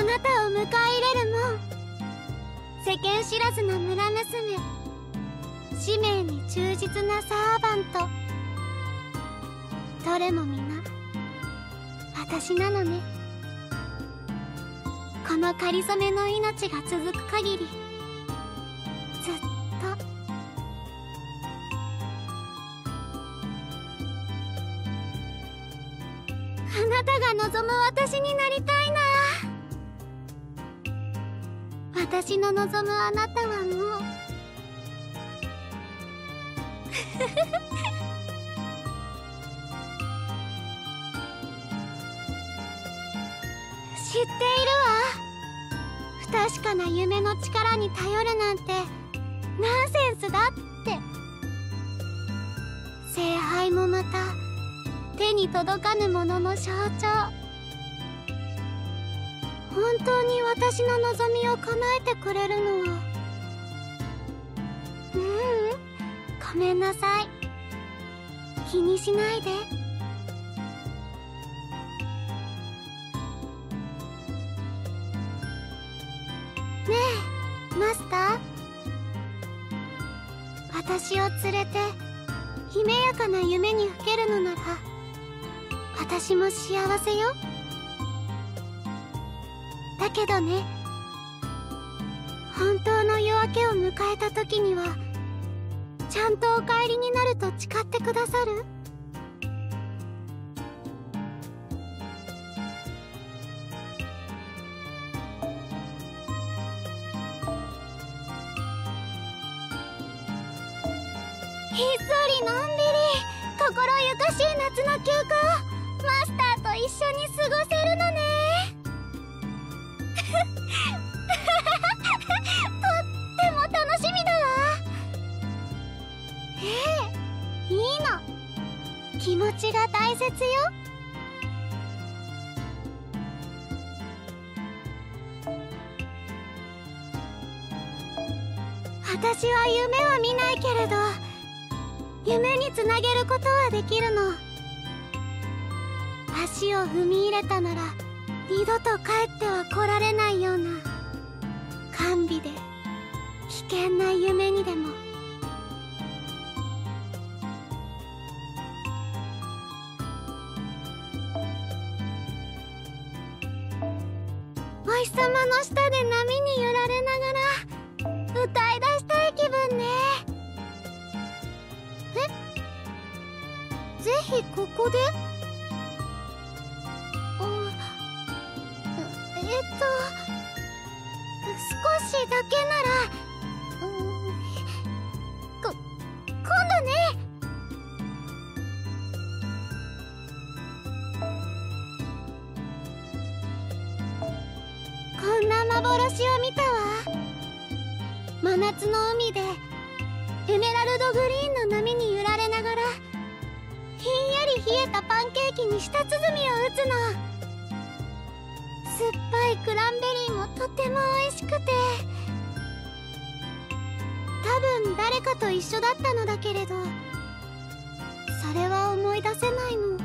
あなたを迎え入れるもん。世間知らずの村娘、使命に忠実なサーバント。どれも皆私なのね。このかりそめの命が続く限り、ずっと。あなたが望む私になりたいな。私の望むあなたはもう知っているわ。不確かな夢の力に頼るなんてナンセンスだって。聖杯もまた手に届かぬものの象徴。本当に私の望みを叶えてくれるのは、ごめんなさい。気にしないで。ねえマスター、私を連れて姫やかな夢にふけるのなら私も幸せよ。だけどね、本当の夜明けを迎えた時にはちゃんとお帰りになると誓ってくださる？ひっそりのんびり心ゆかしい夏の休暇をマスターと一緒に過ごせるのね。とっても楽しみだわ。いいの。気持ちが大切よ。私は夢は見ないけれど夢につなげることはできるの。足を踏み入れたなら二度と帰っては来られないような甘美で危険な夢にでも。お日様の下で波に揺られながら歌い出したい気分ね。ぜひここで？少しだけなら、今度ね。こんな幻を見たわ。真夏の海でエメラルドグリーンの波に揺られながらひんやり冷えたパンケーキに舌鼓を打つの。酸っぱいクランベリーもとても美味しくて、多分誰かと一緒だったのだけれどそれは思い出せないの。